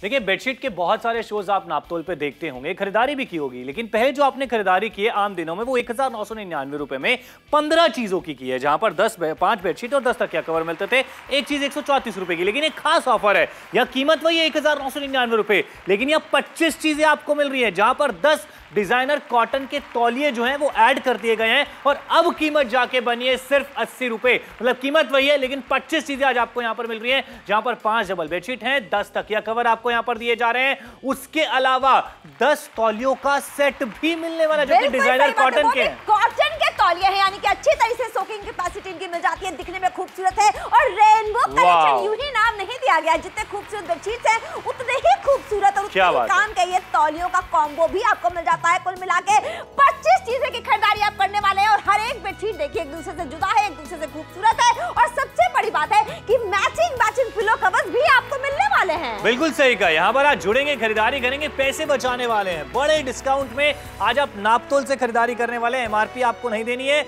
देखिए बेडशीट के बहुत सारे शोज आप नापतोल पे देखते होंगे, खरीदारी भी की होगी, लेकिन पहले जो आपने खरीदारी की है आम दिनों में वो 1999 रुपए में 15 चीजों की है, जहां पर 5 बेडशीट और 10 तकिया कवर मिलते थे। एक चीज 134 रुपए की, लेकिन एक खास ऑफर है, यह कीमत वही है 1999 रुपए, लेकिन यह 25 चीजें आपको मिल रही है, जहां पर 10 डिजाइनर कॉटन के तौलिए जो हैं वो ऐड कर दिए गए हैं और अब कीमत जाके बनी है सिर्फ 80 रुपए। मतलब कीमत वही है लेकिन 25 चीजें आज आपको यहां पर मिल रही हैं, जहां पर 5 डबल बेडशीट हैं, 10 तकिया कवर आपको यहां पर दिए जा रहे हैं, उसके अलावा 10 तौलियों का सेट भी मिलने वाला जो कि डिजाइनर कॉटन के हैं। कॉटन के तौलिए हैं, यानी कि अच्छी तरह से सोकिंग कैपेसिटी इनकी मिल जाती है, दिखने में खूबसूरत है और रेनबो कलेक्शन यूं ही नाम नहीं दिया गया, जितने खूबसूरत बेडशीट हैं उतने ही खूबसूरत और उतने ही काम के ये तौलियों का कॉम्बो भी आपको मिल जाता है। कुल मिला के 25 चीजें की खरीदारी आप करने वाले हैं और हर एक बेडशीट देखिए एक दूसरे से जुदा है, एक दूसरे से खूबसूरत है और सबसे बड़ी बात है कि मैचिंग पिलो कवर्स भी आपको मिलने वाले हैं। बिल्कुल सही कहा, यहाँ पर आज जुड़ेंगे, खरीदारी करेंगे, पैसे बचाने वाले हैं, बड़े डिस्काउंट में आज आप नापतोल से खरीदारी करने वाले हैं। एमआरपी आपको नहीं देनी है,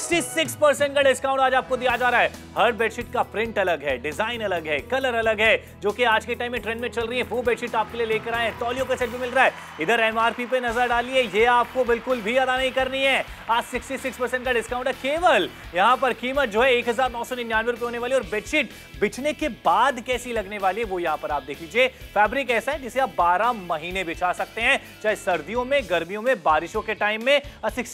66% का डिस्काउंट आज आपको दिया जा रहा है। हर बेडशीट का प्रिंट अलग है, डिजाइन अलग है, कलर अलग है, जो कि आज के टाइम में ट्रेंड में चल रही है, वो बेडशीट आपके लिए लेकर आए हैं। तौलियों का सेट भी मिल रहा है। इधर एमआरपी पे नजर डालिए, ये आपको बिल्कुल भी अदा नहीं करनी है, आज 66% का डिस्काउंट है। केवल यहाँ पर कीमत जो है 1999 रुपए होने वाली और बेडशीट बिछने के बाद कैसी लगने वाली है वो यहाँ पर आप देख लीजिए। फैब्रिक ऐसा है जिसे आप 12 महीने बिछा सकते हैं, चाहे सर्दियों में, गर्मियों में, बारिशों के टाइम में।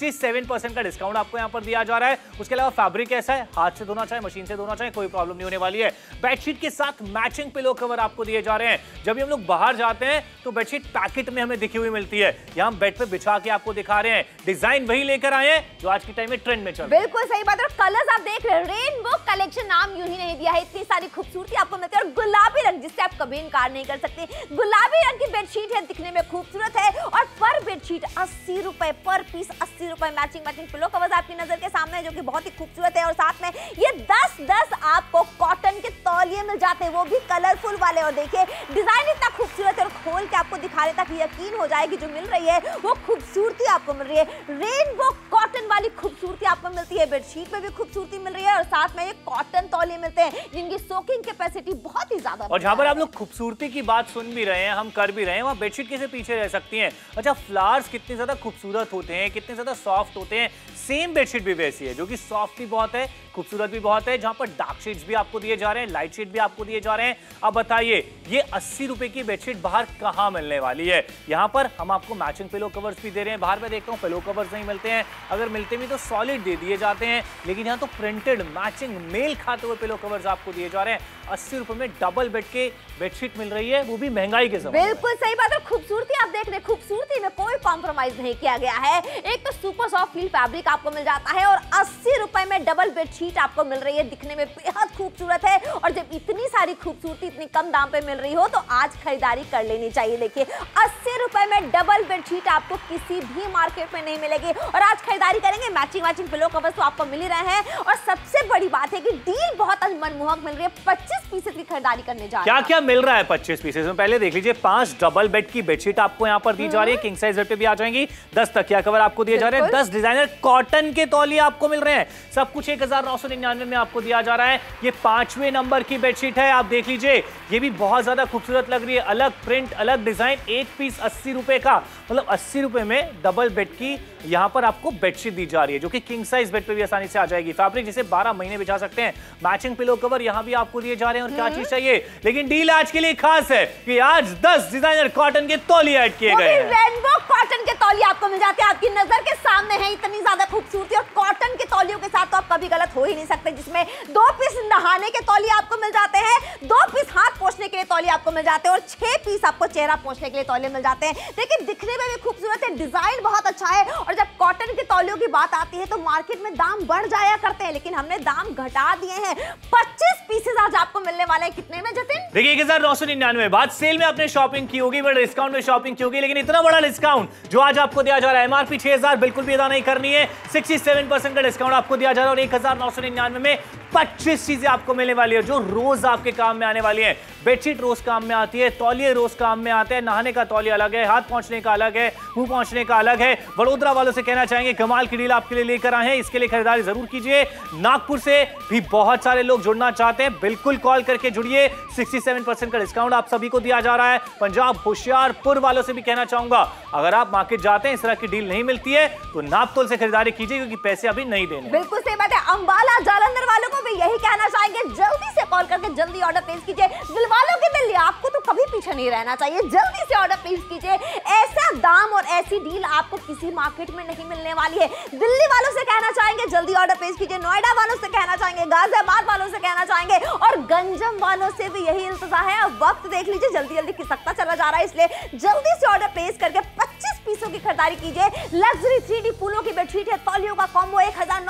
67% का डिस्काउंट आपको यहाँ पर दिया जा रहा है। उसके अलावा फैब्रिक ऐसा है, हाथ से धोना चाहे, मशीन से धोना चाहे, कोई प्रॉब्लम नहीं होने वाली है। बेडशीट के साथ मैचिंग पिलो कवर आपको दिए जा रहे हैं। जब भी हम लोग बाहर जाते हैं तो बेडशीट पैकेट में हमें दिखी हुई मिलती है, यहाँ बेड पे बिछा के आपको दिखा रहे हैं। डिजाइन वही लेकर आए हैं जो आज के टाइम में ट्रेंड में चल रहा है। बिल्कुल सही बात है। कलर्स आप देख रहे हैं, रेनबो कलेक्शन नाम यूं ही नहीं दिया है, इतनी सारी खूबसूरती आपको मिलती है और गुलाबी रंग जिससे आप कभी इनकार नहीं कर सकते। गुलाबी रंग की बेडशीट है, दिखने में खूबसूरत है और पर बेडशीट 80 रुपए, पर पीस 80 रुपए। मैचिंग पिलो कवर्स आपकी नजर के सामने जो कि बहुत ही खूबसूरत है और साथ में ये 10 आपको कॉटन के तौलिए मिल जाते हैं, वो भी कलरफुल वाले। और देखिए डिजाइन इतना खूबसूरत है और खोल के आपको दिखा रहे ताकि यकीन हो जाए कि जो मिल रही है वो खूबसूरती आपको मिल रही है। रेनबो कॉटन वाली खूबसूरती आपको मिलती है, बेडशीट में भी खूबसूरती मिल रही है और साथ में ये कॉटन तौलिए मिलते हैं जिनकी सोकिंग कैपेसिटी बहुत ही ज्यादा। और जहां पर आप लोग खूबसूरती की बात सुन भी रहे हैं, हम कर भी रहे हैं, वहां बेडशीट कैसे पीछे रह सकती हैं। अच्छा, फ्लावर्स कितने ज्यादा खूबसूरत होते हैं, कितने ज्यादा सॉफ्ट होते हैं, सेम बेडशीट भी वैसी है जो कि सॉफ्ट भी बहुत है, खूबसूरत भी बहुत है, जहां पर डार्क शेड्स भी आपको दिए जा रहे हैं, लाइट शेड भी आपको दिए जा रहे हैं। अब बताइए ये 80 रुपए की बेडशीट बाहर कहां मिलने वाली है। यहां पर हम आपको मैचिंग पिलो कवर्स भी दे रहे हैं, बाहर मैं देखता हूं पिलो कवर्स नहीं मिलते हैं, अगर मिलते भी तो सॉलिड दे दिए जाते हैं, लेकिन यहां तो प्रिंटेड मैचिंग मेल खाते हुए पिलो कवर्स आपको दिए जा रहे हैं। 80 रुपए में डबल बेड के बेडशीट मिल रही है, वो भी महंगाई के समय। बिल्कुल सही बात है। खूबसूरती आप देख रहे हैं, खूबसूरती में कोई कॉम्प्रोमाइज नहीं किया गया है। एक तो सुपर सॉफ्ट फील फैब्रिक आपको मिल जाता है और 80 रुपए में डबल बेडशीट आपको मिल रही है, दिखने में बेहद खूबसूरत है। और जब इतनी सारी खूबसूरती इतनी कम दाम पे मिल रही हो तो आज खरीदारी कर लेनी चाहिए। देखिए 80 रुपए में डबल बेडशीट आपको किसी भी मार्केट में नहीं मिलेगी और आज खरीदारी करेंगे। मैचिंग पिलो कवर्स तो आपको मिल ही रहे हैं और सबसे बड़ी बात है कि डील बहुत मनमोहक मिल रही है। 25 पीसेस की खरीदारी करने जा रहे हैं। क्या मिल रहा है 25 पीसेस में, पहले देख लीजिए। 5 डबल बेड की बेडशीट आपको यहाँ पर दी जा रही है, किंग साइज बेड पे भी आ जाएंगी। 10 तकिया कवर आपको दिए जा रहे हैं, 10 डिजाइनर कॉटन के तौलिए आपको मिल रहे हैं, सब कुछ 1999 में आपको दिया जा रहा है। ये 5वें नंबर की बेडशीट है, आप देख लीजिए, ये भी बहुत ज्यादा खूबसूरत लग रही है, अलग प्रिंट, अलग डिजाइन। एक पीस 80 रुपए का, मतलब 80 रुपए में डबल बेड की यहाँ पर आपको बेडशीट दी जा रही है, जो कि किंग साइज बेड पे भी आसानी से आ जाएगी। फैब्रिक जिसे 12 महीने बिछा सकते हैं। मैचिंग पिलो कवर यहाँ भी आपको दिए जा रहे हैं और क्या चीज चाहिए, लेकिन डील आज के लिए खास है कि आज 10 डिजाइनर कॉटन के तौलिए ऐड किए गए हैं। रेनबो कॉटन के तौलिए आपको मिल जाते हैं, आपकी नजर के सामने है। इतनी ज्यादा खूबसूरती और कॉटन के तौलियों के साथ तो आप कभी गलत हो ही नहीं सकते, जिसमें 2 पीस नहाने के तौलिए आपको मिल जाते हैं, 2 पीस हाथ पोंछने के लिए तौलिए आपको मिल जाते हैं और 6 पीस आपको चेहरा पोंछने के लिए तौलिए मिल जाते हैं। देखिए दिखने में भी खूबसूरत है, डिजाइन बहुत अच्छा है और जब कॉटन के तौलियों की बात आती है तो मार्केट में दाम बढ़ जाया करते हैं, लेकिन हमने दाम घटा दिए हैं। 25 पीसेस आज आपको मिलने वाले हैं। कितने में जतिन? देखिए 1999 बाद सेल में आपने शॉपिंग की होगी, बड़ा डिस्काउंट में शॉपिंग की होगी, लेकिन इतना बड़ा डिस्काउंट जो आज आपको दिया जा रहा है, एमआरपी 6000 बिल्कुल भी अदा नहीं करनी है, 67% का डिस्काउंट आपको दिया जा रहा है और 1999 में 25 चीजें आपको मिलने वाली है जो रोज आपके काम में आने वाली है। बेडशीट रोज काम में आती है, तौलिए रोज काम में आते हैं, नहाने का तौलिया अलग है, हाथ पहुंचने का अलग है, मुंह पहुंचने का अलग है। वडोदरा वालों से कहना चाहेंगे कमाल की डील आपके लिए लेकर आए हैं, इसके लिए खरीदारी जरूर कीजिए। नागपुर से भी बहुत सारे लोग जुड़ना चाहते हैं, बिल्कुल कॉल करके जुड़िए। 67% का डिस्काउंट आप सभी को दिया जा रहा है। पंजाब होशियारपुर वालों से भी कहना चाहूंगा अगर आप मार्केट जाते हैं इस तरह की डील नहीं मिलती है तो नापतोल से खरीदारी कीजिए क्योंकि पैसे अभी नहीं देने। बिल्कुल सही बात है। अंबाला जालंधर वालों को भी यही कहना चाहेंगे, जल्दी से कॉल करके जल्दी ऑर्डर प्लेस कीजिए। दिल वालों के दिल, आपको तो कभी पीछे नहीं रहना चाहिए, जल्दी से ऑर्डर प्लेस कीजिए। ऐसा दाम और ऐसी डील आपको किसी मार्केट में नहीं मिलने वाली है। दिल्ली वालों से कहना चाहेंगे जल्दी ऑर्डर प्लेस कीजिए, नोएडा वालों से कहना चाहेंगे, गाजियाबाद वालों से कहना चाहेंगे और गंजम वालों से भी यही इल्तजा है। अब वक्त देख लीजिए, जल्दी जल्दी खिसकता चला जा रहा है, इसलिए जल्दी से ऑर्डर प्लेस करके 25 पीसों की खरीदारी कीजिए। लग्जरी 3D फूलों की बेडशीट है, तौलियों का कॉम्बो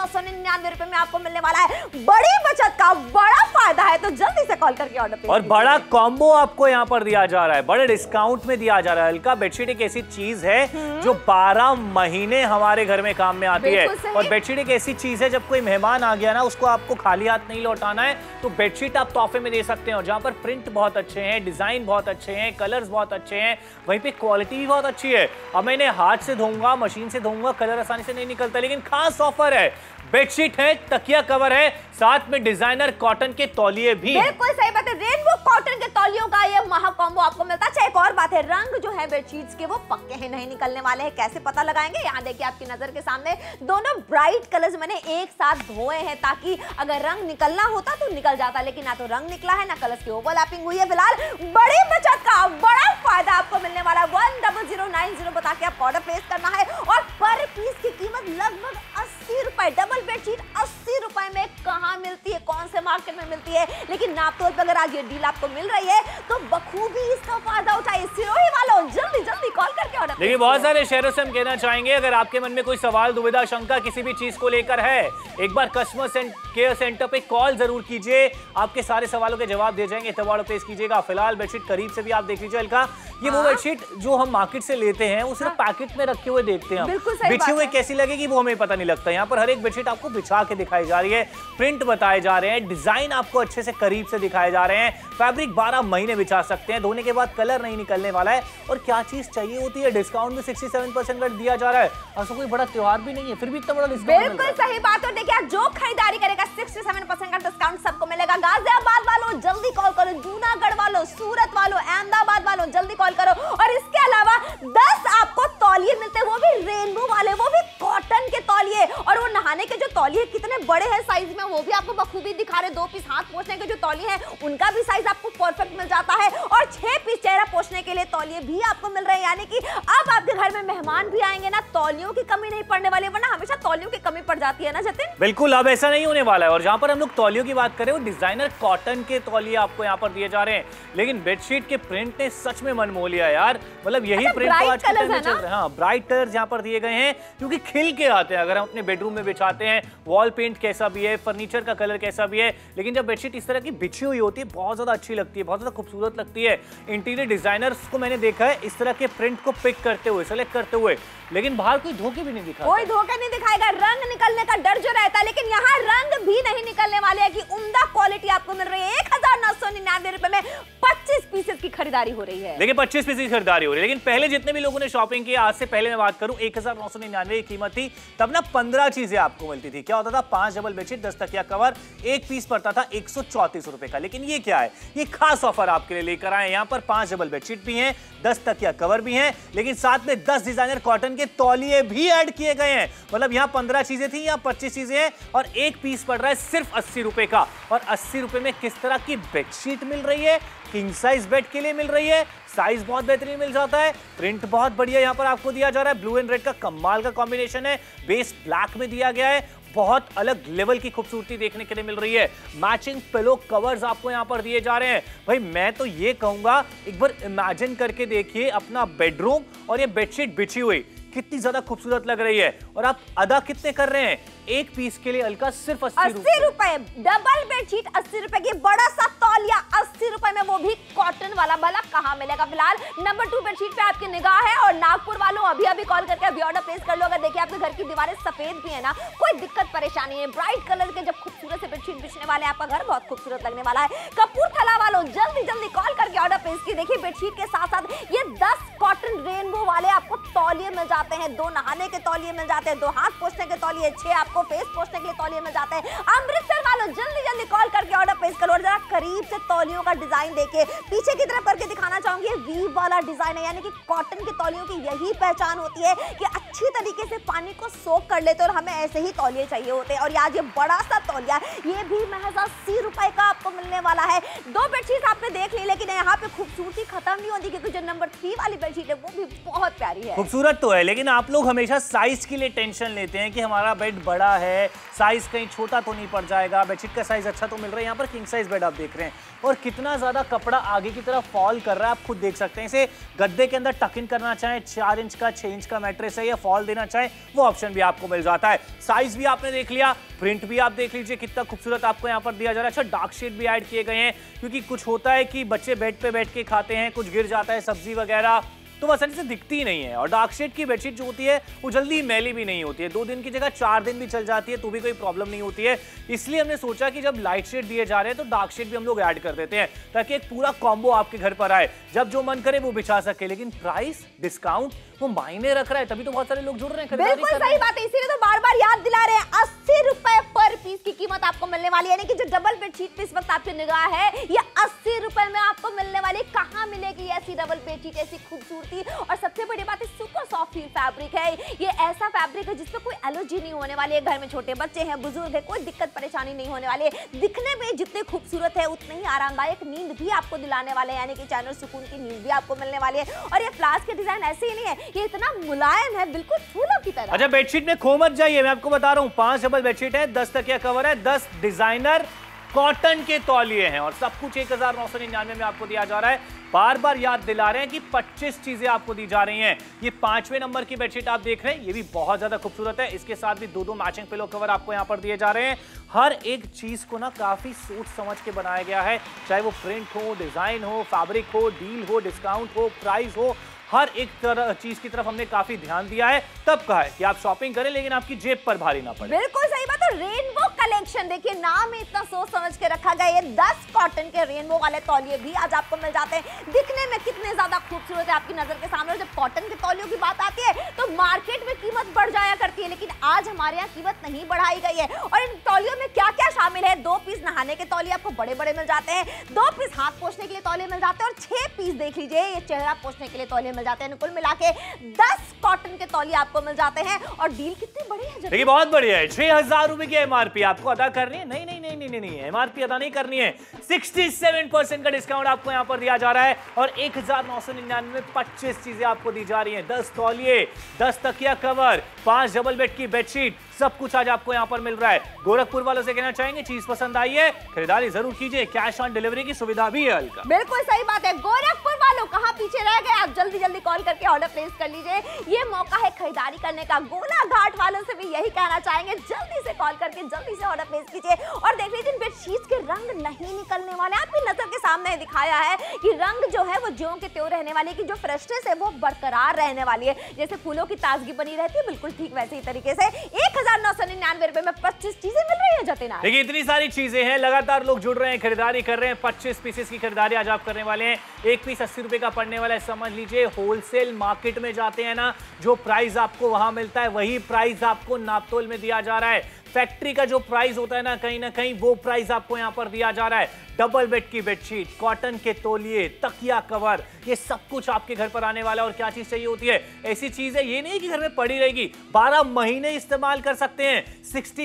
1999 रुपए में आपको मिलने वाला है। बड़ी बचत का बड़ा फायदा है, तो जल्दी से कॉल करके ऑर्डर प्लेस और बड़ा कॉम्बो आपको यहाँ पर दिया जा रहा है, बड़े डिस्काउंट में दिया जा रहा है। हल्का बेडशीट एक ऐसी चीज है जो 12 महीने हमारे घर में काम में आती है और बेडशीट एक ऐसी चीज है जब कोई मेहमान आ गया ना उसको आपको खाली हाथ नहीं लौटाना है, तो बेडशीट आप तोहफे में दे सकते हैं। और जहाँ पर प्रिंट बहुत अच्छे हैं, डिजाइन बहुत अच्छे हैं, कलर्स बहुत अच्छे हैं, वहीं पे क्वालिटी भी बहुत अच्छी है। अब मैं इन्हें हाथ से धोऊंगा, मशीन से धोऊंगा, कलर आसानी से नहीं निकलता, लेकिन खास ऑफर है, बेडशीट है, तकिया कवर है, साथ में डिजाइनर कॉटन के तौलिए भी। बिल्कुल सही बात है, रेनबो कॉटन के तौलियों का ये महा कॉम्बो आपको मिलता है। अच्छा एक और बात है, रंग जो है बेडशीट्स के वो पक्के हैं, नहीं निकलने वाले हैं। कैसे पता लगाएंगे? यहाँ देखिए आपकी नजर के सामने दोनों ब्राइट कलर्स मैंने एक साथ धोए हैं ताकि अगर रंग निकलना होता तो निकल जाता, लेकिन ना तो रंग निकला है ना कलर्स की ओवरलैपिंग हुई है। फिलहाल बड़ी बचत का बड़ा फायदा आपको मिलने वाला है। 10090 बता के आप ऑर्डर प्लेस करना है और पर पीस की कीमत लगभग 80 रुपए। डबल बेडशीट 80 रुपए में कहां मिलती है, कौन से मार्केट में मिलती है, लेकिन नापतोल पे अगर आज ये डील आपको मिल रही है तो बखूबी इसका फायदा उठाइए। सिरोही वालों जल्दी जल्दी कॉल करके ऑर्डर। देखिए बहुत सारे शहरों से हम कहना चाहेंगे अगर आपके मन में कोई सवाल, दुविधा, शंका किसी भी चीज को लेकर है, एक बार कस्टमर केयर सेंटर पे कॉल जरूर कीजिए, आपके सारे सवालों के जवाब दे जाएंगे। तब ऑर्डर प्लेस कीजिएगा। फिलहाल बेडशीट करीब से भी आप देख लीजिए हल्का, ये वो बेडशीट जो हम मार्केट से लेते हैं वो सिर्फ पैकेट में रखे हुए देखते हैं, बिछे हुए कैसी लगेगी वो हमें पता नहीं लगता। यहाँ पर हर एक बेडशीट आपको बिछा के दिखाई जा रही है, प्रिंट बताए जा रहे हैं, डिजाइन आपको अच्छे से करीब से दिखाए जा रहे हैं, फैब्रिक 12 महीने बिछा सकते हैं, धोने के बाद कलर नहीं निकलने वाला है। और क्या चीज चाहिए होती है, डिस्काउंट में 67% का दिया जा रहा है और कोई बड़ा त्योहार भी नहीं है फिर भी इतना बड़ा डिस्काउंट। बिल्कुल सही बात है। देखिए जो खरीदारी करेगा 67% का डिस्काउंट सबको मिलेगा। गाजियाबाद वालों जल्दी कॉल करो, जूनागढ़ वालों, सूरत वालों, अहमदाबाद वालों जल्दी कॉल करो। और इसके अलावा 10 आपको तौलिए मिलते हैं, वो भी रेनबो वाले, वो भी कॉटन के तौलिए। और वो नहाने के जो तौलिए कितने बड़े हैं साइज में वो भी आपको बखूबी दिखा रहे। 2 पीस हाथ पोंछने के जो तौलिए हैं उनका भी साइज आपको परफेक्ट मिल जाता है और 6 पीस चेहरा पोंछने के लिए तौलिए भी आपको मिल रहे हैं। यानी कि अब आपके घर में मेहमान भी आएंगे ना, तौलियों की कमी नहीं पड़ने वाली, वरना हमेशा तौलियों की कमी पड़ जाती है ना जतिन। बिल्कुल अब ऐसा नहीं होने वाला है। और जहां पर हम लोग तौलियों की बात करें वो डिजाइनर कॉटन के तौलिए आपको यहाँ पर दिए जा रहे हैं, लेकिन बेडशीट के प्रिंट ने सच में मन मोह लिया यार। मतलब यही प्रिंट तो आज के टाइम में चल रहा है। हाँ ब्राइट कलर्स यहाँ पर दिए गए हैं क्योंकि खिल के आते हैं। अगर हम अपने बेडरूम में बिछाते हैं, वॉल पेंट कैसा भी है, फर्नीचर का कलर कैसा भी है, लेकिन जब बेडशीट इस तरह की बिछी हुई होती है बहुत ज्यादा अच्छी लगती है, बहुत ज्यादा खूबसूरत लगती है। इंटीरियर डिजाइनर्स को मैंने देखा है इस तरह के प्रिंट को पिक करते हुए, सेलेक्ट करते हुए, लेकिन बाहर कोई धोखे भी नहीं दिखा, कोई धोखा नहीं दिखाएगा। रंग निकलने का डर जो रहता है, लेकिन यहाँ रंग भी नहीं निकलने वाले हैं कि उम्दा क्वालिटी आपको मिल रही है। 1999 रुपए में 25 पीसेस की खरीदारी हो रही है। देखिए 25 पीसेस की खरीदारी हो रही है, लेकिन पहले जितने भी लोगों ने शॉपिंग की, आज से पहले मैं बात करूं 1999 की कीमत थी, तब ना 15 चीजें आपको मिलती थी। क्या होता था, 5 डबल बेडशीट, 10 तकिया कवर, एक पीस पड़ता था 134 रुपए का। लेकिन ये क्या है, ये खास ऑफर आपके लिए लेकर आए। यहाँ पर 5 डबल बेडशीट भी हैं, 10 तकिया कवर भी हैं, लेकिन साथ में 10 डिजाइनर कॉटन के तौलिए भी ऐड किए गए हैं। मतलब यहाँ 15 चीजें थी, यहाँ 25 चीजें हैं और एक पीस पड़ रहा है सिर्फ 80 रुपए का। और 80 रुपए में किस तरह की बेडशीट मिल रही है, किंग साइज बेड के लिए मिल रही है, साइज बहुत बेहतरीन मिल जाता है, प्रिंट बहुत बढ़िया यहाँ पर आपको दिया जा रहा है। ब्लू एंड रेड का कमाल का कॉम्बिनेशन है, बेस ब्लैक में दिया गया है, बहुत अलग लेवल की खूबसूरती देखने के लिए मिल रही है। मैचिंग पिलो कवर्स आपको यहाँ पर दिए जा रहे हैं। भाई मैं तो ये कहूंगा एक बार इमेजिन करके देखिए अपना बेडरूम और ये बेडशीट बिछी हुई, कितनी ज्यादा खूबसूरत लग रही है। और आप अदा कितने कर रहे हैं? एक पीस के लिए अलका सिर्फ 80 रुपए। डबल बेडशीट 80 रुपए की, बड़ा सा तौलिया 80 रुपए में, वो भी कॉटन वाला। भला कहां मिलेगा? फिलहाल नंबर 2 बेडशीट पे आपकी निगाह है। और नागपुर वालों अभी अभी कॉल करके अभी ऑर्डर प्लेस कर लो। अगर देखिए आपके घर की दीवारें सफेद भी है ना, कोई दिक्कत परेशानी है। ब्राइट कलर के जब खूबसूरत से बेडशीट बिछने वाले हैं, आपका घर बहुत खूबसूरत लगने वाला है। कपूरथला वालों जल्दी जल्दी कॉल करके ऑर्डर प्लेस की। देखिए बेडशीट के साथ साथ ये 10 कॉटन रेनबो वाले आपको तौलिए मिल जाते हैं। 2 नहाने के तौलिए मिल जाते हैं, 2 हाथ पोंछने के तौलिए, 6 आपको फेस पोंछने के लिए तौलिए मिल जाते हैं। अमृतसर वालों जल्दी जल्दी कॉल करके ऑर्डर प्लेस करो। और जरा करीब से तौलियों का डिजाइन देखिए, पीछे की तरफ करके दिखाना चाहूंगी। वीव वाला डिजाइन है, यानी कि कॉटन के तौलियों की यही पहचान होती है कि अच्छी तरीके से पानी को सोख कर लेते हैं। और हमें ऐसे ही तौलिए चाहिए होते हैं। और आज ये बड़ा सा तौलिया, ये भी महज 80 रुपए का आपको मिलने वाला है। 2 बेडशीट आपने देख ली, लेकिन यहाँ पे खूबसूरती खत्म नहीं होती, क्योंकि जो नंबर 3 वाली बेडशीट है वो भी बहुत प्यारी है। खूबसूरत तो है, लेकिन आप लोग हमेशा साइज के लिए टेंशन लेते हैं कि हमारा बेड बड़ा है, साइज कहीं छोटा तो नहीं पड़ जाएगा। बेडशीट का साइज अच्छा तो मिल रहा है। यहाँ पर किंग साइज बेड आप देख रहे हैं, और कितना ज्यादा कपड़ा आगे की तरफ फॉल कर रहा है, आप खुद देख सकते हैं। इसे गद्दे के अंदर टक इन करना चाहें, 4 इंच का 6 इंच का मैट्रेस है, या फॉल देना चाहें, वो ऑप्शन भी आपको मिल जाता है। साइज भी आपने देख लिया, प्रिंट भी आप देख लीजिए कितना खूबसूरत आपको यहाँ पर दिया जा रहा है। अच्छा, डार्क शेड भी ऐड किए गए हैं, क्योंकि कुछ होता है कि बच्चे बेड पे बैठ के खाते हैं, कुछ गिर जाता है सब्जी वगैरह, तो आसानी से दिखती नहीं है। और डार्क शेड की बेडशीट जो होती है वो जल्दी मैली भी नहीं होती है, 2 दिन की जगह 4 दिन भी चल जाती है, तो भी कोई प्रॉब्लम नहीं होती है। इसलिए हमने सोचा कि जब लाइट शेड दिए जा रहे हैं तो डार्क शेड भी हम लोग ऐड कर देते हैं, ताकि एक पूरा कॉम्बो आपके घर पर आए, जब जो मन करे वो बिछा सके। लेकिन प्राइस डिस्काउंट वो मायने रख रहा है, तभी तो बहुत सारे लोग जुड़ रहे हैं। बिल्कुल सही बात है, इसीलिए तो बार बार याद दिला रहे हैं। 80 रुपए पर पीस की कीमत आपको मिलने वाली है, यानी कि जो डबल बेडशीट पे इस वक्त आपकी निगाह है, ये 80 रुपए में आपको मिलने वाली। कहां मिलेगी ऐसी डबल बेडशीट, ऐसी खूबसूरती? और सबसे बड़ी बात है, सुपर सॉफ्ट फील फैब्रिक है। ये ऐसा फैब्रिक है जिसपे कोई एलर्जी नहीं होने वाली है। घर में छोटे बच्चे हैं, बुजुर्ग है, कोई दिक्कत परेशानी नहीं होने वाली है। दिखने में जितने खूबसूरत है उतने ही आरामदायक नींद भी आपको दिलाने वाले हैं, यानी कि चैन और सुकून की नींद भी आपको मिलने वाली है। और ये फ्लास के डिजाइन ऐसे ही नहीं है, ये इतना मुलायम है, बिल्कुल फूलों की तरह। अच्छा, बेडशीट में खो मत जाइए, मैं आपको बता रहा हूँ, 5 डबल बेडशीट है, 10 तकिया कवर है, 10 डिजाइनर कॉटन के तौलिए हैं, और सब कुछ 1999 में आपको दिया जा रहा है। बार बार याद दिला रहे हैं कि 25 चीजें आपको दी जा रही हैं। ये 5वें नंबर की बेडशीट आप देख रहे हैं, ये भी बहुत ज्यादा खूबसूरत है। इसके साथ भी 2 मैचिंग पिलो कवर आपको यहाँ पर दिए जा रहे हैं। हर एक चीज को ना काफी सोच समझ के बनाया गया है, चाहे वो प्रिंट हो, डिजाइन हो, फैब्रिक हो, डील हो, डिस्काउंट हो, प्राइस हो, हर एक तरह चीज की तरफ हमने काफी ध्यान दिया है। तब कहा है कि आप शॉपिंग करें, लेकिन आपकी जेब पर भारी ना पड़े। बिल्कुल सही बात है। रेनबो कलेक्शन, देखिए नाम में इतना सोच समझ के रखा गया। ये 10 कॉटन के रेनबो वाले तौलिए भी आज आपको मिल जाते हैं। दिखने में कितने ज्यादा खूबसूरत है आपकी नजर के सामने। और जब कॉटन के तौलियों की बात आती है तो मार्केट में कीमत बढ़ जाया करती है, लेकिन आज हमारे यहाँ कीमत नहीं बढ़ाई गई है। और इन तौलियों में क्या क्या शामिल है? 2 पीस नहाने के तौलिए आपको बड़े बड़े मिल जाते हैं, 2 पीस हाथ पोंछने के लिए तौलिए मिल जाते हैं, और 6 पीस देख लीजिए ये चेहरा पोंछने के लिए तौलिए मिल जाते हैं। कुल मिला के 10 कॉटन के तौलिए आपको मिल जाते हैं। और डील कितनी बड़ी है, देखिए बहुत बढ़िया है। 6000 रुपए की एमआरपी आपको अदा करनी है। नहीं नहीं नहीं नहीं नहीं, एमआरपी अदा नहीं करनी है, 67% का डिस्काउंट आपको यहाँ पर दिया जा रहा है। और 1999 में 25 चीजें आपको दी जा रही हैं, 10 तौलिए, 10 तकिया कवर, 5 डबल बेड की बेडशीट, सब कुछ आज आपको यहाँ पर मिल रहा है। गोरखपुर वालों से कहना चाहेंगे, चीज पसंद आई है, खरीदारी जरूर कीजिए, कैश ऑन डिलीवरी की सुविधा भी है अलका। बिल्कुल सही बात है। गोरखपुर वालों कहाँ पीछे रह गए? आप जल्दी जल्दी कॉल करके ऑर्डर प्लेस कर लीजिए, ये मौका है खरीदारी करने का। गोलाघाट वालों से भी यही कहना चाहेंगे, जल्दी से कॉल करके जल्दी से ऑर्डर प्लेस कीजिए। और देख लीजिए बेडशीट के रंग नहीं निकलने वाले, आपकी नजर के सामने दिखाया है कि रंग जो है वो ज्यों के त्यों रहने वाली है, कि जो फ्रेशनेस है वो बरकरार रहने वाली है। जैसे फूलों की ताजगी बनी रहती है, बिल्कुल ठीक वैसे ही तरीके से 1999 रुपए में 25 चीजें मिल रही है जतिन। देखिए इतनी सारी चीजें हैं, लगातार लोग जुड़ रहे हैं, खरीदारी कर रहे हैं। 25 पीसेस की खरीदारी आज आप करने वाले हैं। एक पीस 80 रुपए का पड़ने वाला है। समझ लीजिए होलसेल मार्केट में जाते हैं ना, जो प्राइस आपको वहां मिलता है वही प्राइस आपको नापतोल में दिया जा रहा है। फैक्ट्री का जो प्राइस होता है ना कहीं वो प्राइस आपको यहां पर दिया जा रहा है। डबल बेड की बेडशीट, कॉटन के तौलिए, तकिया कवर, ये सब कुछ आपके घर पर आने वाला है। और क्या चीज चाहिए होती है, ऐसी चीज है ये नहीं कि घर में पड़ी रहेगी, 12 महीने इस्तेमाल कर सकते हैं।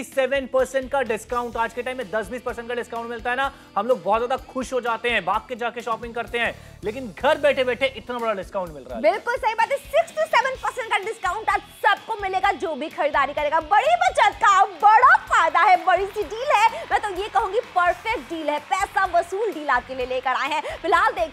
67% का डिस्काउंट, आज के टाइम में 10-20% का डिस्काउंट मिलता है ना, हम लोग बहुत ज्यादा खुश हो जाते हैं, भाग के जाके शॉपिंग करते हैं, लेकिन घर बैठे बैठे इतना बड़ा डिस्काउंट मिल रहा है। बिल्कुल सही बात है, 67% का डिस्काउंट आज सबको मिलेगा जो भी खरीदारी करेगा। बड़ी बचत का बड़ा फायदा है, बड़ी सी डील है, मैं तो ये कहूंगी परफेक्ट डील है, पैसा वसूल डील आपके लिए लेकर आए हैं। फिलहाल देखिए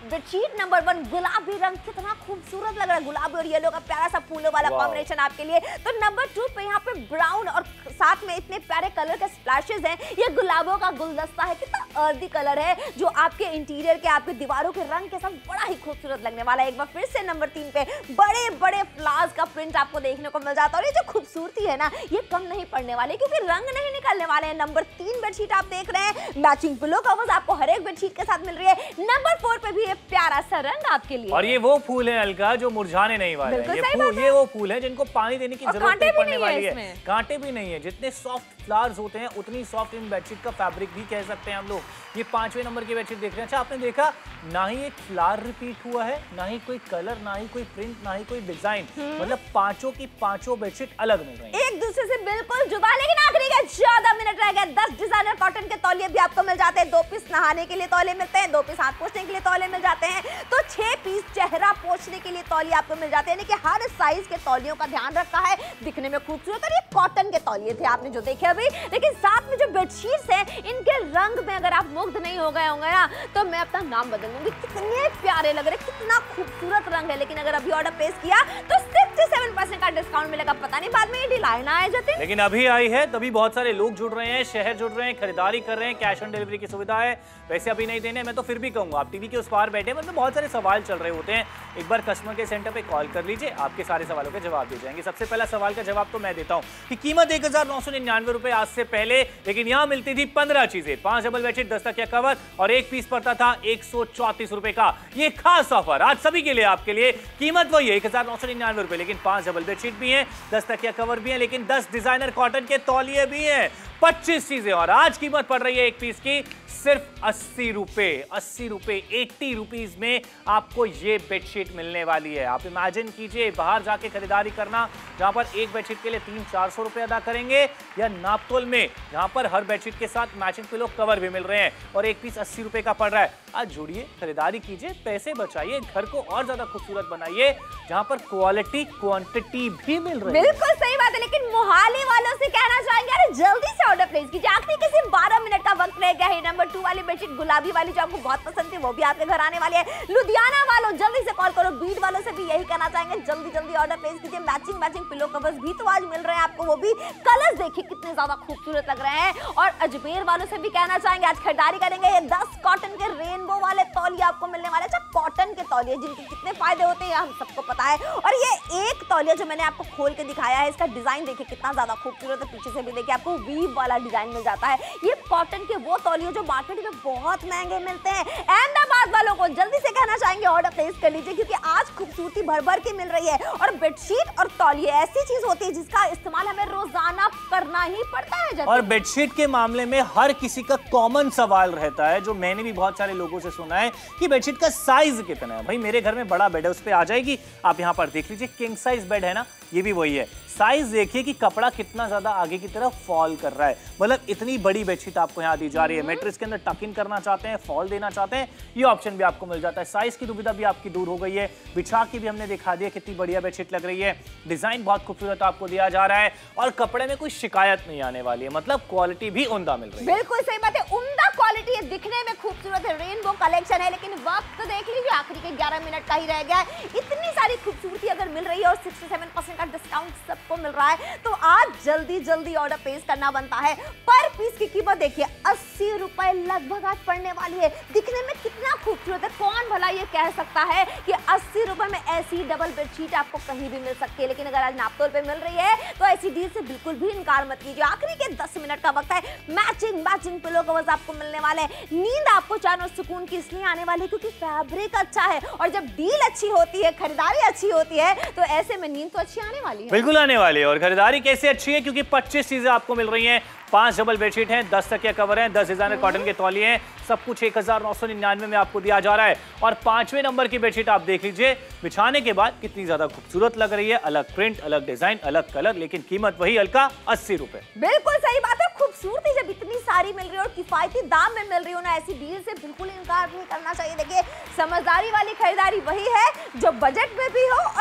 बेडशीट नंबर 1 गुलाबी रंग, कितना खूबसूरत लग रहा है, गुलाबी और येलो का प्यारा सा फूलों वाला कॉम्बिनेशन आपके लिए। तो नंबर 2 पे यहाँ पे ब्राउन और साथ में इतने प्यारे कलर के स्प्लैशेस हैं, ये गुलाबों का गुलदस्ता है, कितना अर्दी कलर है जो आपके इंटीरियर के, आपके दीवारों के रंग के साथ बड़ा ही खूबसूरत लगने वाला है। एक बार फिर से नंबर 3 पे बड़े बड़े फ्लावर्स का प्रिंट आपको देखने को मिल जाता है और ये जो खूबसूरती है ना, ये कम नहीं पड़ने वाले क्योंकि रंग नहीं निकलने वाले हैं। नंबर 3 बेडशीट आप देख रहे हैं, मैचिंग पिलो कवर्स आपको हर एक बेडशीट के साथ मिल रही है। नंबर 4 पे भी ये प्यारा सा रंग आपके लिए, और ये वो फूल है अलका जो मुरझाने नहीं वाले हैं। ये वो फूल है जिनको पानी देने की जरूरत नहीं पड़ने वाली है, कांटे भी नहीं है। जितने सॉफ्ट फ्लावर्स होते हैं उतनी सॉफ्ट इन बेडशीट का फैब्रिक भी कह सकते हैं हम लोग। ये 5वें नंबर की बेडशीट देख रहे हैं। अच्छा, आपने देखा ना ही एक फ्लावर रिपीट हुआ है, ना ही कोई कलर, ना ही कोई प्रिंट, ना ही कोई डिजाइन, मतलब पांचों की पांचों बेडशीट अलग मिल रही हैं, एक दूसरे से बिल्कुल जुदा। लेकिन आखिरी के 14 मिनट रह गए। 10 डिजाइनर कॉटन के तौलिए भी आपको मिल जाते हैं। 2 पीस नहाने के लिए तौलिए मिलते हैं, 2 पीस हाथ पोंछने के लिए तौलिए मिल जाते हैं, तो 6 पीस चेहरा पोंछने के लिए तौलिए आपको मिल जाते हैं। यानी कि हर साइज के तौलियों का ध्यान रखा है, दिखने में खूबसूरत। और ये कॉटन के तौलिए थे आपने जो देखे अभी, लेकिन साथ में जो बेडशीट्स हैं इनके रंग में अगर आप मुग्ध नहीं हो गए होंगे ना, तो मैं अपना नाम बदल दूंगी। कितने प्यारे लग रहे, कितना खूबसूरत रंग है। लेकिन अगर अभी ऑर्डर प्लेस किया तो 67% का डिस्काउंट मिलेगा। पता नहीं बाद में ये ढिलाई ना आए जाते, लेकिन अभी आई है तभी बहुत सारे लोग जुड़ रहे हैं, शहर जुड़ रहे हैं, खरीदारी कर रहे हैं, कैश ऑन डिलीवरी की सुविधा है। वैसे अभी नहीं देने, मैं तो फिर भी कहूंगा आप टीवी के उस पार बैठे, मतलब बहुत सारे सवाल चल रहे होते हैं, एक बार कस्टमर केयर सेंटर पे कॉल कर लीजिए, आपके सारे सवालों के जवाब दिए जाएंगे। सबसे पहला सवाल का जवाब तो मैं देता हूं कि कीमत 1999 रुपए आज से पहले, लेकिन यहां मिलती थी 15 चीजें, 5 डबल बेडशीट, 10 तकिया कवर और एक पीस पड़ता था 134 रुपए का। ये खास ऑफर आज सभी के लिए, आपके लिए कीमत वही है 1999 रुपए, लेकिन 5 डबल बेडशीट भी हैं, 10 तकिया कवर भी हैं, लेकिन 10 डिजाइनर कॉटन के तौलिए भी हैं, 25 चीजें, और आज कीमत पड़ रही है एक पीस की सिर्फ 80 रुपए। 80 रुपए, 80 रुपीज में आपको ये बेडशीट मिलने वाली है। आप इमेजिन कीजिए बाहर जाके खरीदारी करना, जहां पर एक बेडशीट के लिए 300-400 रुपए अदा करेंगे, या नापतोल में जहां पर हर बेडशीट के साथ मैचिंग पिलो कवर भी मिल रहे हैं और एक पीस 80 रुपए का पड़ रहा है। आज जुड़िए, खरीदारी कीजिए, पैसे बचाइए, घर को और ज्यादा खूबसूरत बनाइए, जहां पर क्वालिटी क्वांटिटी भी मिल रही है। बिल्कुल सही बात है, लेकिन मोहाली वालों से कहना चाहेंगे अरे जल्दी से ऑर्डर प्लेस कीजिए, आखिरी के सिर्फ 12 मिनट का वक्त रह गया है। नंबर 2 वाली बेडशीट गुलाबी वाली जो आपको बहुत पसंद थी, वो भी आपके घर आने वाली है। लुधियाना वालों जल्दी से कॉल करो। बीड वालों से भी यही कहना चाहेंगे, जल्दी जल्दी ऑर्डर प्लेस कीजिए। मैचिंग पिलो कवर्स भी तो आज मिल रहे हैं आपको, वो भी कलर्स देखिए कितने ज्यादा खूबसूरत लग रहे हैं। और अजमेर वालों से भी कहना चाहेंगे आज खरीदारी करेंगे, ये 10 कॉटन के रेनबो वाले तौलिए आपको मिलने वाले। अच्छा, कॉटन के तौलिए जिनके कितने फायदे होते हैं हम सबको पता है, और ये एक तौलिया जो मैंने आपको खोल के दिखाया है, इसका डिजाइन देखिए कितना ज्यादा खूबसूरत है। पीछे से भी देखिए आपको वीव वाला डिजाइन मिल जाता है। ये कॉटन के वो तौलिए जो मार्केट में बहुत महंगे मिलते हैं। अहमदाबाद वालों को जल्दी से कहना चाहेंगे ऑर्डर प्लेस कर लीजिए, क्योंकि आज खूबसूरती भर भर के मिल रही है। और बेडशीट और तौलिए ऐसी चीज होती है जिसका इस्तेमाल हमें रोजाना करना ही पड़ता है। और बेडशीट के मामले में हर किसी का कॉमन सवाल रहता है, जो मैंने भी बहुत सारे लोगों से सुना है, कि बेडशीट का साइज कितना है। भाई मेरे घर में बड़ा बेड है, उस पर आ जाएगी। आप यहाँ पर देख लीजिए, किंग साइज बेड है ना, ये भी वही है। साइज देखिए कि कपड़ा कितना ज्यादा आगे की तरफ फॉल कर रहा है, मतलब इतनी बड़ी बेडशीट आपको यहाँ दी जा रही है। मैट्रेस के अंदर टक इन करना चाहते हैं, फॉल देना चाहते हैं, ये ऑप्शन भी आपको मिल जाता है। साइज की दुविधा भी आपकी दूर हो गई है। बिछा की भी हमने दिखा दिया कितनी बढ़िया बेडशीट लग रही है। डिजाइन बहुत खूबसूरत आपको दिया जा रहा है और कपड़े में कोई शिकायत नहीं आने वाली है, मतलब क्वालिटी भी उम्दा मिल रही है। बिल्कुल सही बात है, उम्दा क्वालिटी है, दिखने में खूबसूरत है, रेनबो कलेक्शन है। लेकिन वक्त तो देख लीजिए, आखिरी के 11 मिनट का ही रह गया है। इतनी सारी खूबसूरती अगर मिल रही है और 67% का डिस्काउंट सबको मिल रहा है, तो आज जल्दी जल्दी ऑर्डर प्लेस करना बनता है। पर पीस की कीमत देखिए 80 रुपए लगभग आज पड़ने वाली है। दिखने में कितना खूबसूरत है, कौन भला ये कह सकता है कि 80 रुपए में ऐसी डबल बेडशीट आपको कहीं भी मिल सकती है। लेकिन अगर आज नापतोल पे मिल रही है तो ऐसी डील से बिल्कुल भी इनकार मत कीजिए। आखिरी के 10 मिनट का वक्त है। मैचिंग पिलो कवर्स आपको मिलने वाले हैं। नींद आपको चैन और सुकून की इसलिए आने वाली है क्योंकि फैब्रिक अच्छा है, और जब डील अच्छी होती है, खरीदारी अच्छी होती है, तो ऐसे में नींद तो अच्छी आने वाली है। बिल्कुल आने वाली है। और खरीदारी कैसे अच्छी है, क्योंकि 25 चीजें आपको मिल रही हैं। 5 डबल बेडशीट हैं, 10 तकिया कवर हैं, 10 डिजाइनर कॉटन के तौलिए हैं, सब कुछ 1999 में आपको दिया जा रहा है। और 5वें नंबर की बेडशीट आप देख लीजिए, बिछाने के बाद कितनी ज्यादा खूबसूरत लग रही है। अलग प्रिंट, अलग डिजाइन, अलग कलर, लेकिन कीमत वही हल्का 80 रुपए। बिल्कुल सही बात है। खूबसूरती जब इतनी सारी मिल रही है और किफायती दाम में मिल रही हो ना, ऐसी डील से बिल्कुल इनकार नहीं करना चाहिए। देखिए, समझदारी वाली खरीदारी वही है जो बजट में भी हो और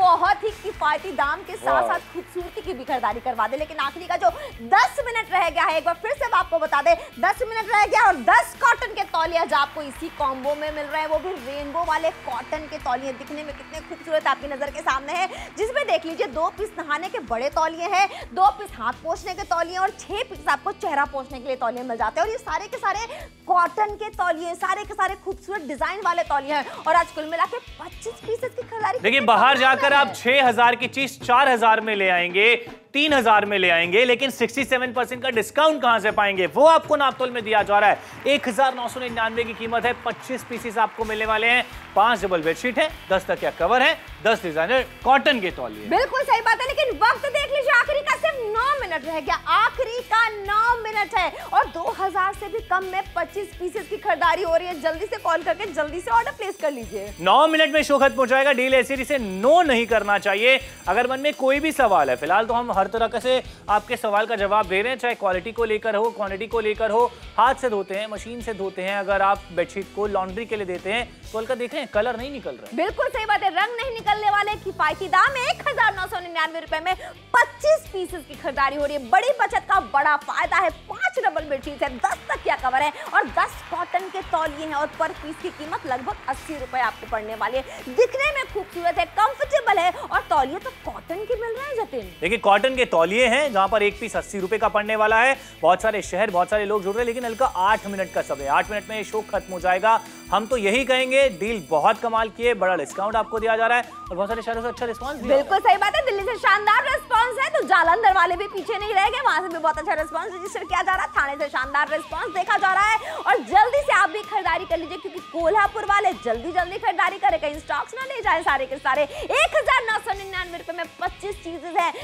बहुत ही किफायती दाम के साथ साथ खूबसूरती की भी खरीदारी करवा दे। लेकिन आखिरी का जो 10 मिनट रह गया है, एक बार फिर से आपको बता दे, 10 मिनट रह गया और 10 कॉटन के तौलिया जो आपको इसी कॉम्बो में मिल रहे हैं, वो भी रेनबो वाले कॉटन के तौलिए। दिखने में कितने खूबसूरत आपकी नजर के सामने है, जिसमें देख लीजिए 2 पीस नहाने के बड़े तौलिए हैं, 2 पीस हाथ पोंछने के तौलिए और 6 पीस आपको चेहरा पोंछने के लिए तौलिए मिल जाते हैं। और ये सारे के सारे कॉटन के तौलिए, सारे के सारे खूबसूरत डिजाइन वाले तौलिए हैं। और आज कुल मिला के 25 पीसेस की खरीदारी। देखिए, बाहर जाकर आप 6000 की चीज 4000 में ले आएंगे, 3000 में ले आएंगे, लेकिन 67% का डिस्काउंट कहां से पाएंगे? वो आपको नापतोल में दिया जा रहा है। 1999 की कीमत है, 25 पीसेस आपको मिलने वाले हैं। 5 डबल बेडशीट है, 10 तकिया कवर है, 10 डिजाइनर कॉटन के तौलिए। बिल्कुल सही बात है, लेकिन वक्त देख लीजिए, आखिरी का सिर्फ 9 मिनट रह गया। आखिरी का 9 मिनट है और 2000 से भी कम में 25 पीसेस की खरीदारी हो रही है। जल्दी से कॉल करके जल्दी से ऑर्डर प्लेस कर लीजिए। 9 मिनट में शो खत्म हो जाएगा। डील ऐसी से नो नहीं करना चाहिए। अगर मन में कोई भी सवाल है, फिलहाल तो हम हर तरह से आपके सवाल का जवाब दे रहे हैं, चाहे क्वालिटी को लेकर हो, क्वांटिटी को लेकर हो। हाथ से धोते हैं, मशीन से धोते हैं। अगर आप बेडशीट को लॉन्ड्री के लिए देते हैं, खोल कर देख रहे हैं, कलर नहीं निकल रहा है। बिल्कुल सही बात है, रंग नहीं निकलने वाले। किफायती दाम 1999 रुपए में 25 पीसेस की खरीदारी हो रही है। बड़ी बचत का बड़ा फायदा है। 5 डबल बेडशीट है, 10 तकिया कवर है और 10 कॉटन के तौलिए हैं और पर पीस की कीमत लगभग 80 रुपए आपको पड़ने वाली है। दिखने में खूबसूरत है, कंफर्टेबल है और तौलिए तो कॉटन के मिल रहे हैं। जतिन, देखिए, कॉटन के तौलिए हैं, जहां पर एक पीस 80 रुपए का पड़ने वाला है। बहुत सारे शहर, बहुत सारे लोग जुड़ रहे हैं, लेकिन हल्का 8 मिनट का समय, 8 मिनट में ये शो खत्म हो जाएगा। हम तो यही कहेंगे, डील बहुत कमाल की है, बड़ा डिस्काउंट आपको दिया जा रहा है और बहुत सारे शहरों से अच्छा रिस्पांस भी। बिल्कुल सही बात है, दिल्ली से शानदार रिस्पांस है, तो जालंधर वाले भी पीछे नहीं रह गए, वहां से भी बहुत अच्छा रिस्पांस रजिस्टर किया जा रहा है। थाने से शानदार रिस्पांस देखा जा रहा है और जल्दी से आप भी खरीदारी कर लीजिए, क्योंकि कोल्हापुर वाले जल्दी खरीदारी करें, कहीं स्टॉक्स ना ले जाए सारे के सारे। 1999 रुपए में 25 चीजें हैं,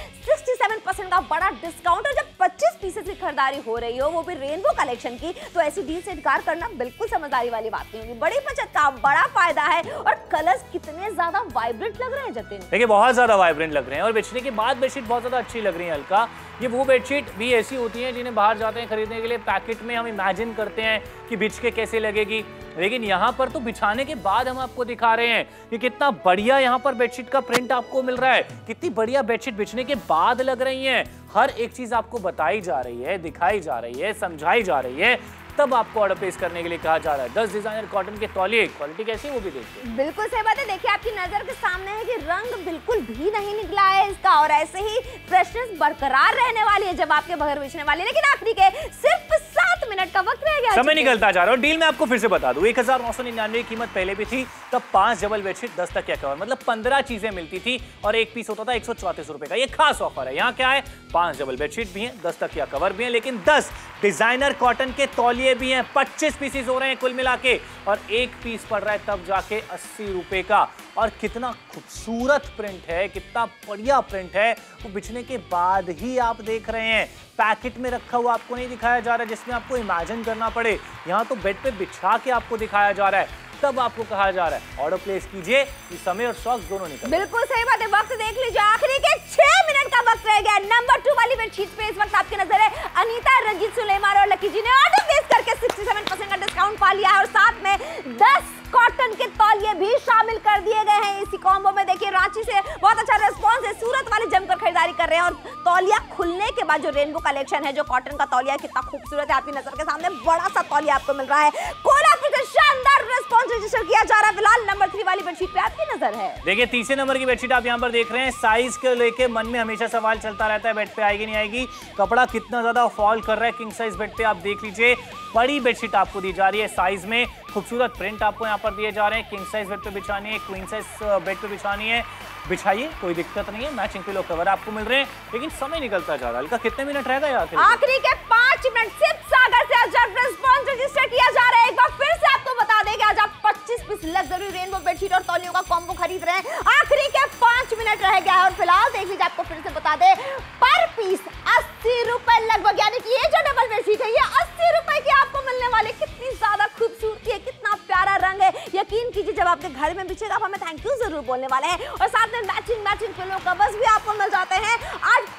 67% का बड़ा डिस्काउंट। और जब 25 पीसेस की खरीदारी हो रही हो, वो भी रेनबो कलेक्शन की, तो ऐसी डील से इनकार करना बिल्कुल समझदारी वाली बात नहीं होगी। बड़ी बचत का बड़ा फायदा है और कलर्स कितने ज्यादा वाइब्रेंट लग रहे हैं जतिन। देखिए, बहुत ज्यादा वाइब्रेंट लग रहे हैं और बेचने के बाद बेडशीट बहुत ज्यादा अच्छी लग रही है। हल्का, ये वो बेडशीट भी ऐसी होती हैं जिन्हें बाहर जाते हैं खरीदने के लिए, पैकेट में हम इमेजिन करते हैं कि बिछ के कैसे लगेगी, लेकिन यहाँ पर तो बिछाने के बाद हम आपको दिखा रहे हैं कि कितना बढ़िया यहाँ पर बेडशीट का प्रिंट आपको मिल रहा है। कितनी बढ़िया बेडशीट बिछने के बाद लग रही है। हर एक चीज आपको बताई जा रही है, दिखाई जा रही है, समझाई जा रही है, तब आपको ऑर्डर प्लेस करने के लिए कहा जा रहा है। 10 डिजाइनर कॉटन के तौलिए, क्वालिटी कैसी है वो भी देखिए। बिल्कुल सही बात है, देखिए आपकी नजर के सामने है कि रंग बिल्कुल भी नहीं निकला है इसका और ऐसे ही फ्रेशनेस बरकरार रहने वाली है जब आपके बगैर बिछने वाली है। लेकिन आखिरी के सिर्फ 7 मिनट का वक्त रह गया, समय निकलता जा रहा है। डील में आपको फिर से बता दूं, 1999 की कीमत पहले भी थी, तब 5 डबल बेडशीट, 10 तकिया कवर, मतलब 15 चीजें मिलती थी और एक पीस होता था 134 रुपए का। ये खास ऑफर है। यहाँ क्या है, 5 डबल बेडशीट भी हैं, 10 तकिया कवर भी हैं, लेकिन 10 डिजाइनर कॉटन के तौलिए भी हैं। 25 पीसेस हो रहे हैं कुल मिला के और एक पीस पड़ रहा है तब जाके 80 रुपए का। और कितना खूबसूरत प्रिंट है, कितना बढ़िया प्रिंट है, वो बिछने के बाद ही आप देख रहे हैं। पैकेट में रखा हुआ आपको नहीं दिखाया जा रहा है जिसमें आपको इमेजिन करना पड़े, यहाँ तो बेड पे बिछा के आपको दिखाया जा रहा है, तब आपको कहा जा रहा है ऑर्डर प्लेस कीजिए। इस समय और शॉक्स दोनों निकल। बिल्कुल सही बात है, वक्त देख लीजिए, आखिरी के 6 मिनट का वक्त रह गया। नंबर 2 वाली बेडशीट पे इस वक्त आपकी नजर है। अनीता, रंजीत, सुलेमान और लकी जी ने ऑर्डर प्लेस करके 67% का डिस्काउंट पा लिया है और साथ में 10 कॉटन के तौलिए भी शामिल कर दिए गए हैं इसी कॉम्बो में। देखिए, रांची से बहुत अच्छा रिस्पांस है, सूरत वाले जमकर खरीदारी कर रहे हैं और तौलिया खुलने के बाद जो रेनबो कलेक्शन है, जो कॉटन का तौलिया कितना खूबसूरत है आपकी नजर के सामने, बड़ा सा तौलिया आपको मिल रहा है। कोल्हापुर से शानदार रिस्पांस रजिस्टर किया जा रहा है। फिलहाल नंबर 3 वाली बेडशीट पे आपकी नजर है। देखिए, तीसरे नंबर की बेडशीट आप यहाँ पर देख रहे हैं। साइज के लेके मन में हमेशा सवाल चलता रहता है, बेड पे आएगी नहीं आएगी, कपड़ा कितना ज्यादा फॉल कर रहा है। किंग साइज बेड पे आप देख लीजिए, बड़ी बेडशीट आपको दी जा रही है साइज में, खूबसूरत प्रिंट आपको यहाँ पर दिए जा रहे हैं। किंग साइज बेड पे बिछानी है, क्वीन साइज बेड पे बिछानी है, बिछाइए, कोई दिक्कत नहीं है। मैचिंग पिलो कवर आपको मिल रहे हैं, लेकिन समय निकलता जा रहा है। हल्का, कितने मिनट रह गए आखिरी के 5 मिनट। सिर्फ सागर से आज रिस्पांस रजिस्टर किया जा रहा है। एक बार फिर से आपको बता दें कि आज आप 25 पीस लग्जरी रेनबो बेडशीट और तौलियों का कॉम्बो खरीद रहे हैं। आखिरी के 5 मिनट रह गया है और फिलहाल देख लीजिए, आपको फिर से बता दें, पर पीस 80 रुपए लगभग, यानी कि ये जो डबल बेडशीट है ये 80 रुपए की आपको मिलने वाली। कितनी ज्यादा खूबसूरती है, कितना प्यारा रंग है। यकीन कीजिए, जब आपके घर में बिछेगा आप हमें थैंक यू जरूर बोलने वाले हैं। और साथ में मैचिंग पिलो कवर्स भी आपको मिल जाते हैं। आज 5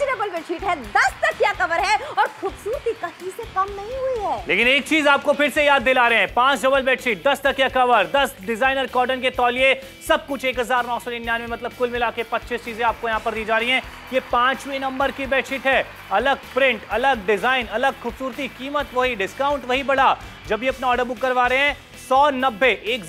5 डबल बेडशीट है, 10 तकिया कवर है और खूबसूरती कहीं से कम नहीं हुई है। लेकिन एक चीज आपको फिर से याद दिला रहे हैं, 5 डबल बेडशीट, 10 तकिया कवर, 10 डिजाइनर कॉटन के तौलिए, सब कुछ 1999, मतलब कुल मिला के 25 चीजें आपको यहाँ पर दी जा रही हैं। ये 5वें नंबर की बेडशीट है, अलग प्रिंट, अलग डिजाइन, अलग खूबसूरती, कीमत वही, डिस्काउंट वही बढ़ा। जब भी अपना ऑर्डर बुक करवा रहे हैं 190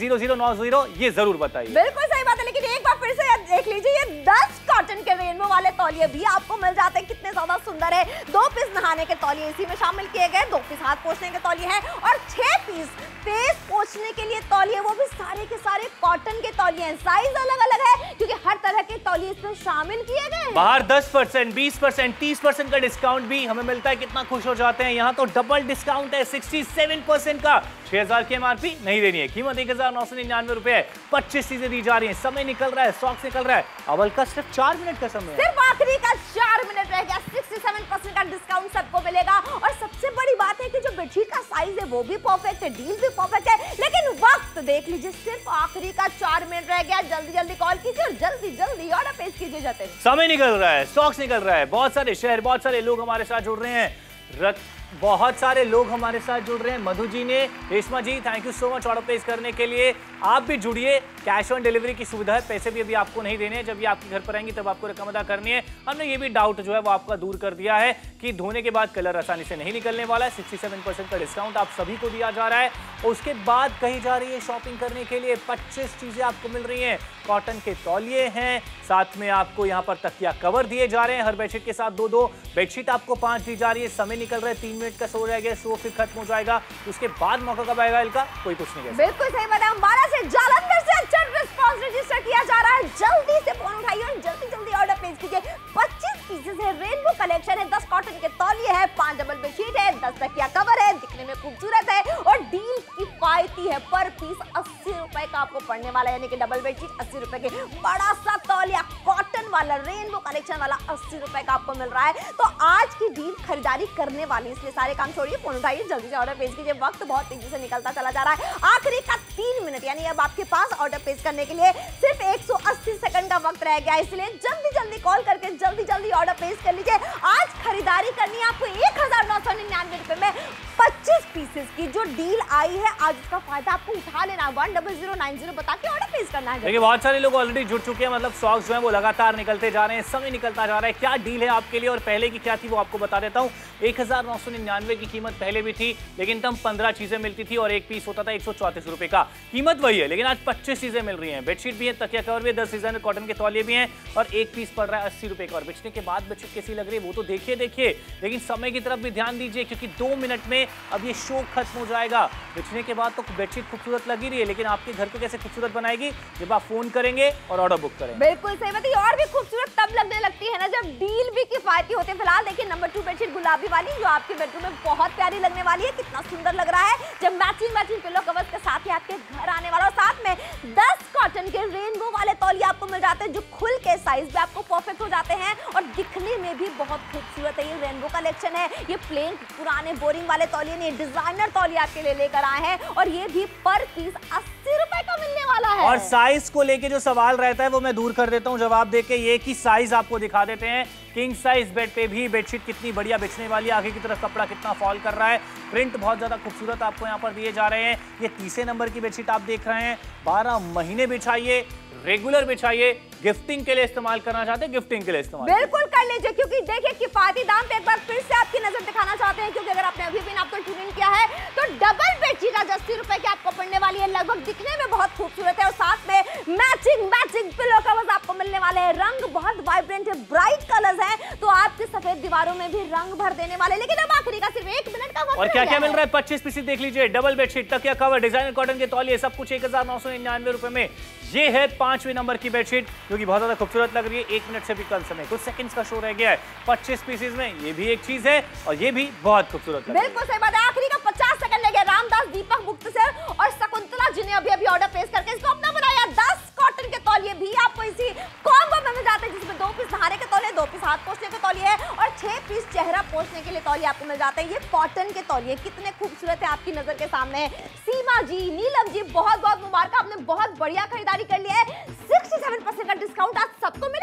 10090 ये जरूर बताइए। बिल्कुल सही बात है, लेकिन एक बार फिर से देख लीजिए, ये 10 कॉटन के रेनबो वाले तौलिए भी आपको मिल जाते हैं। कितने ज्यादा सुंदर है। 2 पीस नहाने के तौलिए इसी में शामिल किए गए, 2 पीस हाथ पोंछने के तौलिए हैं और 6 पीस फेस पोंछने के लिए तौलिए, वो भी सारे के सारे कॉटन के तौलिए हैं। साइज अलग अलग है क्योंकि हर तरह के तौलिए इसमें शामिल किए गए हैं। बाहर 10%, 20%, 30% का डिस्काउंट भी हमें मिलता है, कितना खुश हो जाते हैं। यहाँ तो डबल डिस्काउंट है, 67% का। 6000 की एमआरपी नहीं देनी है, कीमत 1999 रुपए है। 25 चीजें दी जा रही हैं, समय निकल रहा है, स्टॉक निकल रहा है। अवल का सिर्फ 4 मिनट का समय है, सिर्फ आखिरी का 4 मिनट रह गया। 67% का डिस्काउंट सबको मिलेगा और सबसे बड़ी बात है कि जो बेडशीट का साइज है वो भी परफेक्ट है, डील भी परफेक्ट है। लेकिन वक्त देख लीजिए, सिर्फ आखिरी का 4 मिनट रह गया। जल्दी जल्दी कॉल कीजिए और जल्दी जल्दी ऑर्डर प्लेस कीजिए। जाते समय निकल रहा है, स्टॉक्स निकल रहा है, बहुत सारे शहर, बहुत सारे लोग हमारे साथ जुड़ रहे हैं। बहुत सारे लोग हमारे साथ जुड़ रहे हैं। मधु जी ने, Reshma ji, thank you so much order place करने के लिए। आप भी जुड़िए, कैश ऑन डिलीवरी की सुविधा है, पैसे भी अभी आपको नहीं देने हैं। जब ये आपके घर पर आएंगी तब आपको रकम अदा करनी है। हमने ये भी डाउट जो है वो आपका दूर कर दिया है कि धोने के बाद कलर आसानी से नहीं निकलने वाला है। 67% का डिस्काउंट आप सभी को दिया जा रहा है। और उसके बाद कही जा रही है शॉपिंग करने के लिए 25 चीजें आपको मिल रही हैं। कॉटन के तौलिए हैं, साथ में आपको यहाँ पर तकिया कवर दिए जा रहे हैं, हर बेडशीट के साथ 2-2 बेडशीट आपको 5 दी जा रही है। समय निकल रहा है, 3 मिनट का शो रह गया, शो फिर खत्म हो जाएगा। उसके बाद मौका कब आएगा इनका, कोई कुछ नहीं है। बिल्कुल सही बात है। अम्बाला से जालंधर से अच्छा रिस्पांस रजिस्टर किया जा रहा है। जल्दी से फोन उठाइए और जल्दी जल्दी ऑर्डर प्लेस कीजिए। 25 पीसेस है, रेनबो कलेक्शन है, 10 कॉटन के तौलिए है, 5 डबल बेडशीट है, 10 तकिया कवर है, दिखने में खूबसूरत है और डील किफायती है। पर पीस 80 रुपए का आपको पड़ने वाला है, यानी कि डबल बेडशीट 80 रुपए के, बड़ा सा तौलिया कॉटन वाला रेनबो कलेक्शन वाला 80 रुपए का आपको मिल रहा है। तो आज की डील खरीदारी करने वाली, इसलिए सारे काम छोड़िए, फोन उठाइए, जल्दी से ऑर्डर प्लेस कीजिए। वक्त बहुत तेजी से निकलता चला जा रहा है। आखिरी का 3 मिनट, यानी अब आपके पास ऑर्डर प्लेस करने के लिए सिर्फ 180 सेकंड का वक्त रह गया, इसलिए जल्दी जल्दी कॉल करके जल्दी जल्दी ऑर्डर प्लेस कर लीजिए। आज खरीदारी करनी है आपको 1999 रुपए में 25 पीसेस की जो डील आई है। आज उसका फायदा आपको उठा लेना, 10090 बता के ऑर्डर प्लेस करना है। देखिए बहुत सारे लोग ऑलरेडी जुड़ चुके हैं, मतलब स्टॉक्स जो है वो लगातार निकलते जा रहे हैं, समय निकलता जा रहा है। क्या डील है आपके लिए और पहले की क्या थी वो आपको बता देता हूँ। 1999 की कीमत पहले भी थी, लेकिन तब 15 चीजें मिलती थी और एक पीस होता था 134 रुपए का। कीमत वही है, लेकिन आज 25 चीजें मिल रही हैं। बेडशीट भी है, तकिया कवर भी है, 10 डिजाइनर कॉटन के तौलिए भी हैं और एक पीस पड़ रहा है 80 रुपए का। और बेचने के बाद बेडशीट कैसी लग रही है वो तो देखिए, लेकिन समय की तरफ भी ध्यान दीजिए, क्योंकि 2 मिनट में अब ये शो खत्म हो जाएगा। बेचने के बाद तो बेडशीट खूबसूरत लगी रही है, लेकिन आपके घर को कैसे खूबसूरत बनाएगी जब आप फोन करेंगे और ऑर्डर बुक करेंगे। बिल्कुल सही बात है, और भी खूबसूरत तब लगने लगती है ना जब डील भी किफायती होते हैं। फिलहाल देखिए नंबर 2 बेडशीट गुलाबी वाली, जो आपके बेडरूम में बहुत प्यारी लगने वाली है। कितना सुंदर लग रहा है जब मैचिंग पिलो कवर्स के साथ ही आपके घर आने वाला। और साथ में 10 कॉटन के रेनबो वाले तौलिए आपको मिल जाते हैं, जो खुल के साइज पे आपको परफेक्ट हो जाते हैं और दिखने में भी बहुत खूबसूरत है। ये रेनबो कलेक्शन है, ये प्लेन पुराने बोरिंग वाले तौलिए नहीं, डिजाइनर तौलिए आपके लिए लेकर आए हैं और ये भी पर पीस 80 रुपए का मिलने वाला है। और साइज को लेके जो सवाल रहता है वो मैं दूर कर देता हूं जवाब देके। ये कि साइज आपको दिखा देते हैं। किंग साइज बेड पे भी बेडशीट कितनी बढ़िया बिछने वाली है, आगे की तरफ कपड़ा कितना फॉल कर रहा है, प्रिंट बहुत ज्यादा खूबसूरत आपको यहाँ पर दिए जा रहे हैं। ये 30 नंबर की बेडशीट आप देख रहे हैं, 12 महीने बिछाइए, रेगुलर बिछाइए, गिफ्टिंग के लिए इस्तेमाल करना चाहते हैं, गिफ्टिंग के लिए इस्तेमाल बिल्कुल कर लीजिए, क्योंकि देखिए किफायती दाम पे एक बार फिर से आपकी नजर दिखाना चाहते हैं। क्योंकि अगर आपने अभी भी आपको ट्यून इन किया है तो डबल बेडशीट आज 80 रुपए की आपको पड़ने वाली है। लगभग दिखने में बहुत खूबसूरत है और साथ में मैचिंग पिलो कवर्स आपको मिलने वाले हैं। रंग बहुत वाइब्रेंट है, ब्राइट कलर्स हैं, तो आपके सफेद दीवारों में भी रंग भर देने वाले। लेकिन अब आखिरी का सिर्फ 1 मिनट का वक्त और क्या क्या मिल रहा है 25 पीस देख लीजिए। डबल बेडशीट, तकिया कवर, डिजाइनर कॉटन के तौलिए, सब कुछ 1999 रुपए में। ये है 5वें नंबर की बेडशीट जो कि बहुत ज्यादा खूबसूरत लग रही है। 1 मिनट से भी कम समय, कुछ सेकंड्स का शो रह गया है। 25 पीसेज में ये भी एक चीज है और ये भी बहुत खूबसूरत लग रही है। बिल्कुल सही बात है। आखिरी का 50 सेकंड लग गया। रामदास, दीपक मुक्तसर और शकुंतला जिन्हें अभी ऑर्डर प्लेस करके इसको अपना बनाया। 10 कॉटन के तौलिए भी आपको इसी कॉम्बो में मिल जाते हैं, जिसमें 2 पीस नहाने के तौलिए, 2 पीस हाथ पोंछने के तौलिए है और 6 पीस चेहरा पोंछने के लिए तौलिए आपको मिल जाते हैं। ये कॉटन के तौलिए कितने खूबसूरत है आपकी नजर के सामने है। सीमा जी, नीलम जी, बहुत बहुत मुबारक, आपने बहुत बढ़िया खरीदारी कर लिया है। 67% का डिस्काउंट आज सबको मिलेगा जतिन।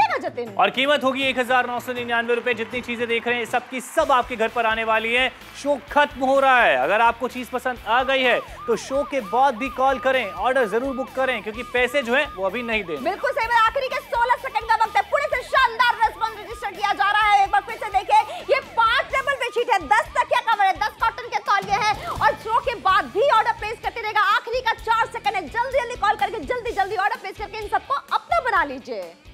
दिन। और कीमत होगी 1999 रुपए। जितनी चीजें देख रहे हैं सबकी सब आपके घर पर आने वाली है। शो खत्म हो रहा है। अगर आपको चीज पसंद आ गई है तो शो के बाद भी कॉल करें, ऑर्डर जरूर बुक करें, क्योंकि पैसे जो है वो अभी नहीं दें। बिल्कुल सही। मेरा आखिरी के 16 सेकंड का वक्त है। पूरे से शानदार रेस्पॉन्स रजिस्टर किया जा रहा है। एक बार फिर से देखें, ये 5 डबल बेडशीट है, 10 तकिया कवर है, 10 कॉटन के तौलिए हैं और शो के बाद भी ऑर्डर प्लेस करते रहेगा। आखिरी का 4 सेकंड है। जल्दी जल्दी कॉल करके जल्दी जल्दी ऑर्डर प्लेस करके इन सबको अपना बना लीजिए।